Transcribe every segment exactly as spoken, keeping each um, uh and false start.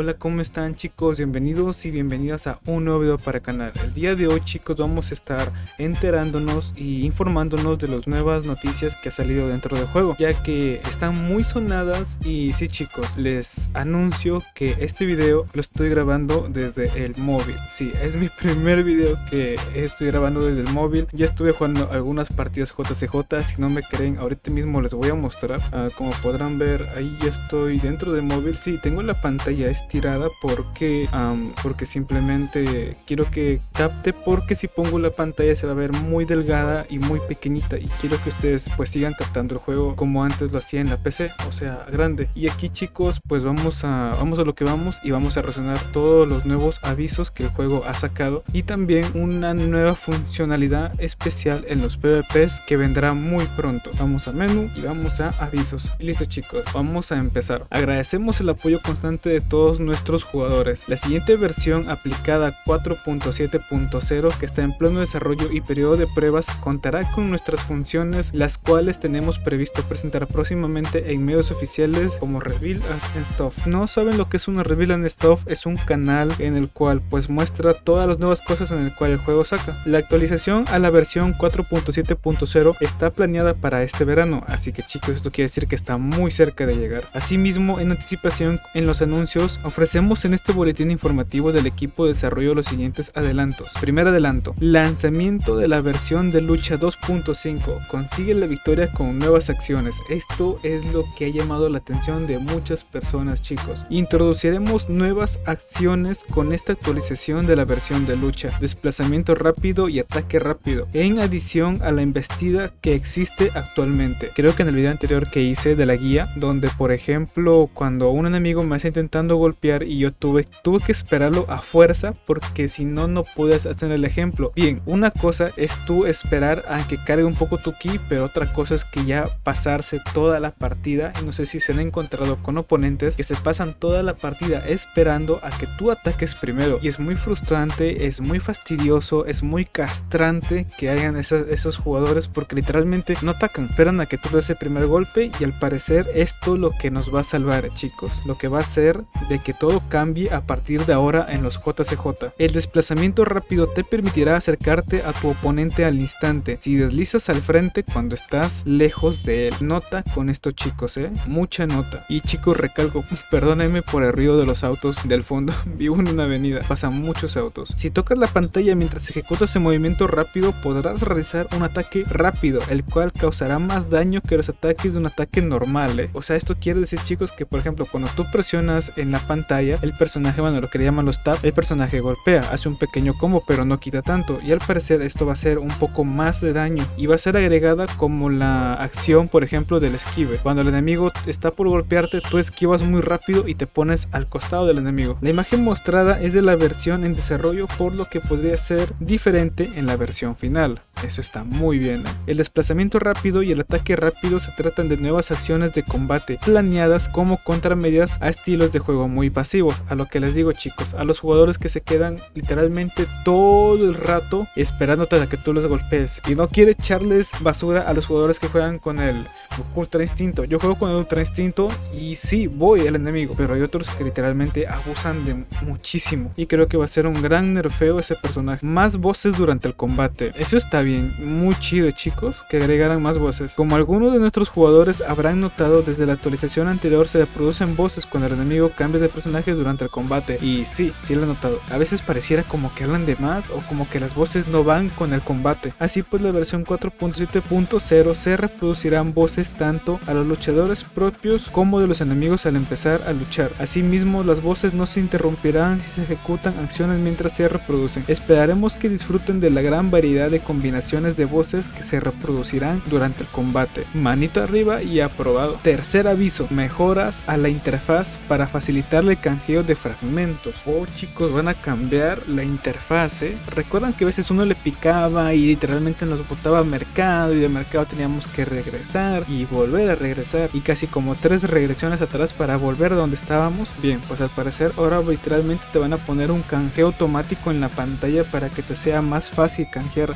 Hola, ¿cómo están chicos? Bienvenidos y bienvenidas a un nuevo video para el canal. El día de hoy chicos vamos a estar enterándonos y informándonos de las nuevas noticias que ha salido dentro del juego, ya que están muy sonadas. Y sí chicos, les anuncio que este video lo estoy grabando desde el móvil. Sí, es mi primer video que estoy grabando desde el móvil. Ya estuve jugando algunas partidas J C J, si no me creen ahorita mismo les voy a mostrar. uh, Como podrán ver, ahí ya estoy dentro del móvil. Sí, tengo la pantalla estirada porque um, porque simplemente quiero que capte, porque si pongo la pantalla se va a ver muy delgada y muy pequeñita, y quiero que ustedes pues sigan captando el juego como antes lo hacía en la P C, o sea, grande. Y aquí chicos pues vamos a vamos a lo que vamos y vamos a resonar todos los nuevos avisos que el juego ha sacado, y también una nueva funcionalidad especial en los P V Ps que vendrá muy pronto. Vamos a menú y vamos a avisos. Y listo chicos, vamos a empezar. Agradecemos el apoyo constante de todos nuestros jugadores. La siguiente versión aplicada cuatro punto siete punto cero, que está en pleno desarrollo y periodo de pruebas, contará con nuestras funciones, las cuales tenemos previsto presentar próximamente en medios oficiales como Reveal and Stuff. No saben lo que es una Reveal and Stuff, es un canal en el cual pues muestra todas las nuevas cosas en el cual el juego saca. La actualización a la versión cuatro punto siete punto cero está planeada para este verano, así que chicos, esto quiere decir que está muy cerca de llegar. Asimismo, en anticipación en los anuncios, ofrecemos en este boletín informativo del equipo de desarrollo los siguientes adelantos. Primer adelanto: lanzamiento de la versión de lucha dos punto cinco. Consigue la victoria con nuevas acciones. Esto es lo que ha llamado la atención de muchas personas chicos. Introduciremos nuevas acciones con esta actualización de la versión de lucha: desplazamiento rápido y ataque rápido, en adición a la embestida que existe actualmente. Creo que en el video anterior que hice de la guía, donde por ejemplo cuando un enemigo me está intentando golpear y yo tuve, tuve que esperarlo a fuerza, porque si no, no puedes hacer el ejemplo. Bien, una cosa es tú esperar a que cargue un poco tu ki, pero otra cosa es que ya pasarse toda la partida, y no sé si se han encontrado con oponentes que se pasan toda la partida esperando a que tú ataques primero, y es muy frustrante, es muy fastidioso, es muy castrante que hagan esos, esos jugadores, porque literalmente no atacan, esperan a que tú des el primer golpe, y al parecer esto lo que nos va a salvar chicos, lo que va a hacer de que todo cambie a partir de ahora en los J C J. El desplazamiento rápido te permitirá acercarte a tu oponente al instante si deslizas al frente cuando estás lejos de él. Nota con esto chicos, eh, mucha nota. Y chicos, recalco, perdónenme por el ruido de los autos del fondo, vivo en una avenida, pasan muchos autos. Si tocas la pantalla mientras ejecutas el movimiento rápido, podrás realizar un ataque rápido, el cual causará más daño que los ataques de un ataque normal, eh. O sea, esto quiere decir chicos que por ejemplo cuando tú presionas en la pantalla, el personaje, bueno, lo que le llaman los tap, el personaje golpea, hace un pequeño combo pero no quita tanto, y al parecer esto va a ser un poco más de daño, y va a ser agregada como la acción por ejemplo del esquive. Cuando el enemigo está por golpearte, tú esquivas muy rápido y te pones al costado del enemigo. La imagen mostrada es de la versión en desarrollo, por lo que podría ser diferente en la versión final. Eso está muy bien, ¿eh? El desplazamiento rápido y el ataque rápido se tratan de nuevas acciones de combate planeadas como contramedidas a estilos de juego muy pasivos. A lo que les digo chicos, a los jugadores que se quedan literalmente todo el rato esperándote a que tú los golpees, y no quiere echarles basura a los jugadores que juegan con el Ultra Instinto. Yo juego con el Ultra Instinto y sí, voy al enemigo, pero hay otros que literalmente abusan de muchísimo, y creo que va a ser un gran nerfeo ese personaje. Más voces durante el combate, eso está bien, muy chido chicos, que agregaran más voces. Como algunos de nuestros jugadores habrán notado, desde la actualización anterior se reproducen voces cuando el enemigo cambia de personaje durante el combate, y sí, sí lo he notado. A veces pareciera como que hablan de más, o como que las voces no van con el combate. Así pues, la versión cuatro punto siete punto cero se reproducirán voces tanto a los luchadores propios como de los enemigos al empezar a luchar. Asimismo, las voces no se interrumpirán si se ejecutan acciones mientras se reproducen. Esperaremos que disfruten de la gran variedad de combinaciones de voces que se reproducirán durante el combate. Manito arriba y aprobado. Tercer aviso: mejoras a la interfaz para facilitarle el canjeo de fragmentos. Oh chicos, van a cambiar la interfaz, ¿eh? Recuerdan que a veces uno le picaba y literalmente nos botaba a mercado, y de mercado teníamos que regresar y volver a regresar, y casi como tres regresiones atrás para volver donde estábamos. Bien, pues al parecer ahora literalmente te van a poner un canjeo automático en la pantalla para que te sea más fácil canjear tus fragmentos.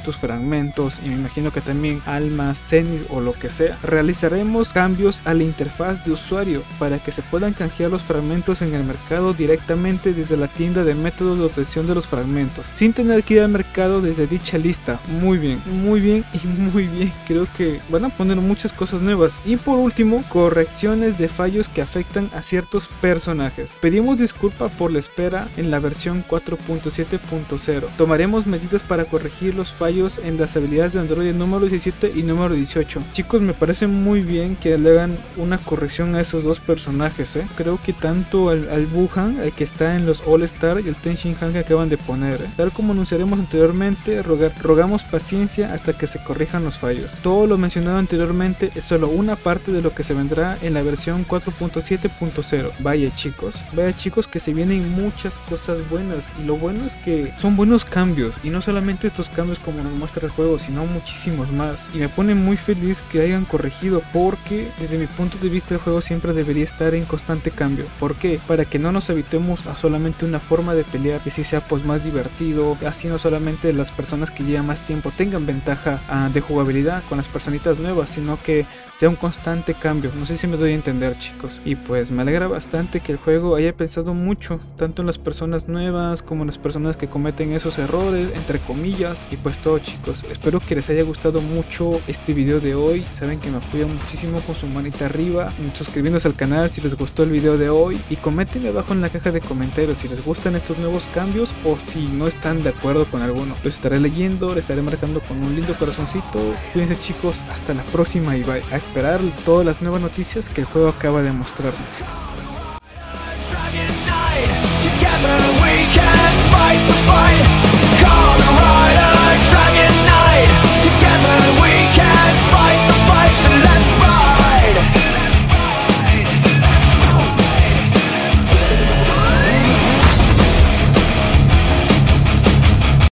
fragmentos y me imagino que también almas, cenis o lo que sea. Realizaremos cambios a la interfaz de usuario para que se puedan canjear los fragmentos en el mercado directamente desde la tienda de métodos de obtención de los fragmentos, sin tener que ir al mercado desde dicha lista. Muy bien, muy bien y muy bien. Creo que van a poner muchas cosas nuevas. Y por último, correcciones de fallos que afectan a ciertos personajes. Pedimos disculpa por la espera en la versión cuatro punto siete punto cero. Tomaremos medidas para corregir los fallos en las habilidades de Android número diecisiete y número dieciocho. Chicos, me parece muy bien que le hagan una corrección a esos dos personajes, ¿eh? Creo que tanto al, al Wuhan, el que está en los All Star, y el Ten Shin Han que acaban de poner, ¿eh? Tal como anunciaremos anteriormente, rogar, rogamos paciencia hasta que se corrijan los fallos. Todo lo mencionado anteriormente es solo una parte de lo que se vendrá en la versión cuatro punto siete punto cero. Vaya chicos, vaya chicos que se vienen muchas cosas buenas, y lo bueno es que son buenos cambios, y no solamente estos cambios como nos muestra el juego, sino muchísimos más, y me pone muy feliz que hayan corregido, porque desde mi punto de vista el juego siempre debería estar en constante cambio. ¿Por qué? Para que no nos habituemos a solamente una forma de pelear, que si sea pues más divertido, así no solamente las personas que llevan más tiempo tengan ventaja uh, de jugabilidad con las personitas nuevas, sino que sea un constante cambio. No sé si me doy a entender, chicos. Y pues me alegra bastante que el juego haya pensado mucho, tanto en las personas nuevas como en las personas que cometen esos errores, entre comillas. Y pues todo, chicos, espero que les haya gustado mucho este video de hoy. Saben que me apoyan muchísimo con su manita arriba, suscribiéndose al canal si les gustó el video de hoy, y coméntenme abajo en la caja de comentarios si les gustan estos nuevos cambios o si no están de acuerdo con alguno. Los estaré leyendo, les estaré marcando con un lindo corazoncito. Cuídense, chicos, hasta la próxima y bye. A esperar todas las nuevas noticias que el juego acaba de mostrarnos.